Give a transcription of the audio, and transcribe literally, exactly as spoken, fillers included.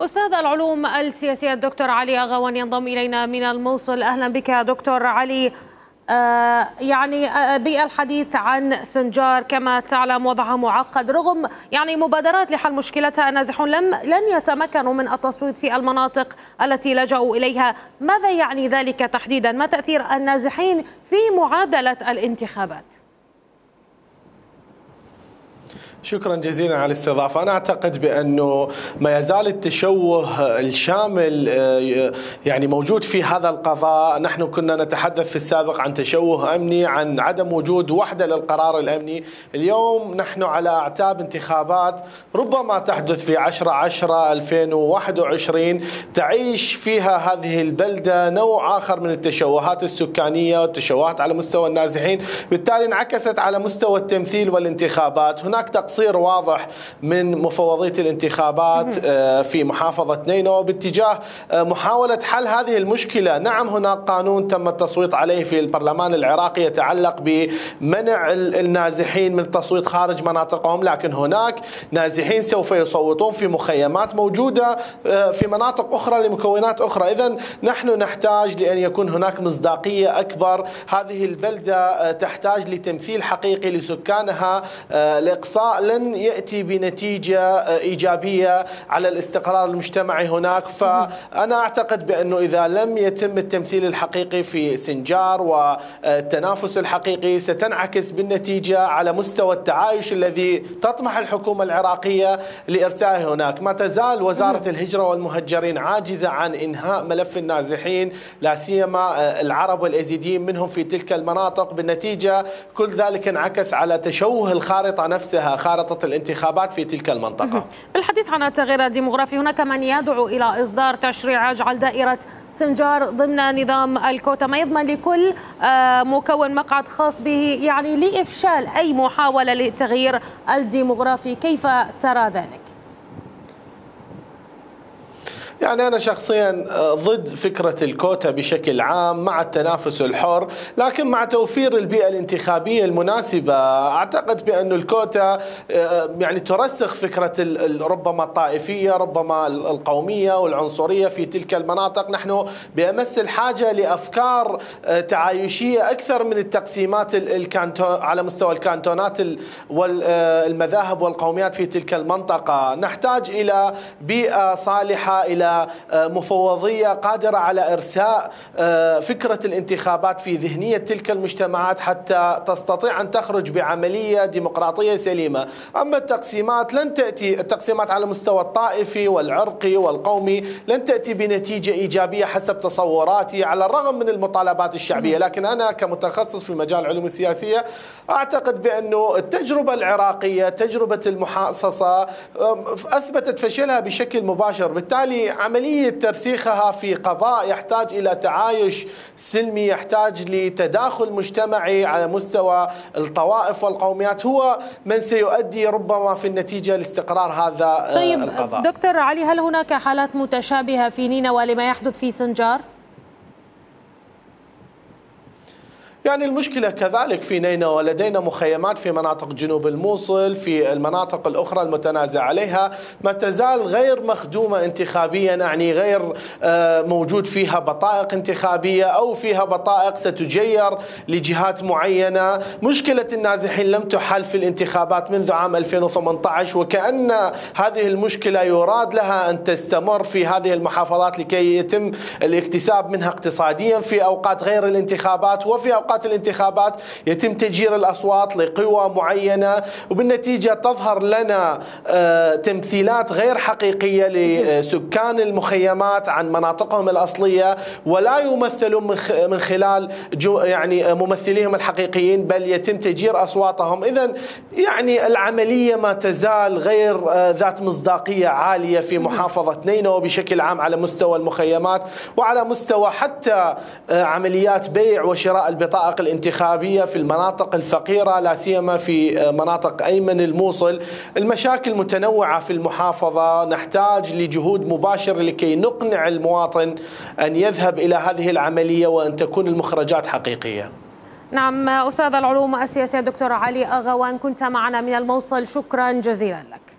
أستاذ العلوم السياسية الدكتور علي أغوان ينضم إلينا من الموصل. أهلا بك دكتور علي. آه يعني آه بالحديث عن سنجار، كما تعلم وضعها معقد رغم يعني مبادرات لحل مشكلتها. النازحون لم لن يتمكنوا من التصويت في المناطق التي لجأوا إليها. ماذا يعني ذلك تحديدا؟ ما تأثير النازحين في معادلة الانتخابات؟ شكرا جزيلا على الاستضافة. أنا أعتقد بأنه ما يزال التشوه الشامل يعني موجود في هذا القضاء. نحن كنا نتحدث في السابق عن تشوه أمني، عن عدم وجود وحدة للقرار الأمني. اليوم نحن على أعتاب انتخابات ربما تحدث في عشرة عشرة ألفين وواحد وعشرين تعيش فيها هذه البلدة نوع آخر من التشوهات السكانية والتشوهات على مستوى النازحين، بالتالي انعكست على مستوى التمثيل والانتخابات. هناك تقصير واضح من مفوضية الانتخابات في محافظة نينوى باتجاه محاولة حل هذه المشكلة. نعم هناك قانون تم التصويت عليه في البرلمان العراقي يتعلق بمنع النازحين من التصويت خارج مناطقهم، لكن هناك نازحين سوف يصوتون في مخيمات موجودة في مناطق أخرى لمكونات أخرى. إذن نحن نحتاج لأن يكون هناك مصداقية أكبر. هذه البلدة تحتاج لتمثيل حقيقي لسكانها. الإقصاء لن يأتي بنتيجة إيجابية على الاستقرار المجتمعي هناك. فأنا أعتقد بأنه إذا لم يتم التمثيل الحقيقي في سنجار والتنافس الحقيقي ستنعكس بالنتيجة على مستوى التعايش الذي تطمح الحكومة العراقية لإرسائه هناك. ما تزال وزارة الهجرة والمهجرين عاجزة عن إنهاء ملف النازحين، لا سيما العرب والأزيديين منهم في تلك المناطق. بالنتيجة كل ذلك انعكس على تشوه الخارطة نفسها، خارطة الانتخابات في تلك المنطقة. بالحديث عن التغيير الديمغرافي، هناك من يدعو إلى إصدار تشريع يجعل دائرة سنجار ضمن نظام الكوتا، ما يضمن لكل مكون مقعد خاص به، يعني لإفشال أي محاولة للتغيير الديمغرافي. كيف ترى ذلك؟ يعني أنا شخصيا ضد فكرة الكوتا بشكل عام، مع التنافس الحر، لكن مع توفير البيئة الانتخابية المناسبة. أعتقد بأن الكوتا يعني ترسخ فكرة ربما الطائفية، ربما القومية والعنصرية في تلك المناطق. نحن بأمس الحاجة لأفكار تعايشية أكثر من التقسيمات على مستوى الكانتونات والمذاهب والقوميات في تلك المنطقة. نحتاج إلى بيئة صالحة، إلى مفوضية قادرة على إرساء فكرة الانتخابات في ذهنية تلك المجتمعات حتى تستطيع أن تخرج بعملية ديمقراطية سليمة. أما التقسيمات لن تأتي، التقسيمات على مستوى الطائفي والعرقي والقومي لن تأتي بنتيجة إيجابية حسب تصوراتي، على الرغم من المطالبات الشعبية. لكن أنا كمتخصص في مجال العلوم السياسية أعتقد بأنه التجربة العراقية، تجربة المحاصصة، أثبتت فشلها بشكل مباشر. بالتالي عملية ترسيخها في قضاء يحتاج إلى تعايش سلمي، يحتاج لتداخل مجتمعي على مستوى الطوائف والقوميات، هو من سيؤدي ربما في النتيجة لاستقرار هذا طيب القضاء. دكتور علي، هل هناك حالات متشابهة في نينوى لما يحدث في سنجار؟ يعني المشكلة كذلك في نينوى، لدينا مخيمات في مناطق جنوب الموصل، في المناطق الأخرى المتنازع عليها ما تزال غير مخدومة انتخابيا، يعني غير موجود فيها بطائق انتخابية أو فيها بطائق ستجير لجهات معينة. مشكلة النازحين لم تحل في الانتخابات منذ عام ألفين وثمانية عشر، وكأن هذه المشكلة يراد لها أن تستمر في هذه المحافظات لكي يتم الاكتساب منها اقتصاديا في أوقات غير الانتخابات، وفي أوقات الانتخابات يتم تجير الأصوات لقوى معينة، وبالنتيجة تظهر لنا تمثيلات غير حقيقية لسكان المخيمات عن مناطقهم الأصلية، ولا يمثلون من خلال يعني ممثليهم الحقيقيين، بل يتم تجير أصواتهم. إذن يعني العملية ما تزال غير ذات مصداقية عالية في محافظة نينوى بشكل عام على مستوى المخيمات، وعلى مستوى حتى عمليات بيع وشراء البطاقة الانتخابية في المناطق الفقيرة، لا سيما في مناطق أيمن الموصل. المشاكل متنوعة في المحافظة، نحتاج لجهود مباشرة لكي نقنع المواطن أن يذهب إلى هذه العملية وأن تكون المخرجات حقيقية. نعم، أستاذ العلوم السياسية دكتور علي أغوان كنت معنا من الموصل، شكرا جزيلا لك.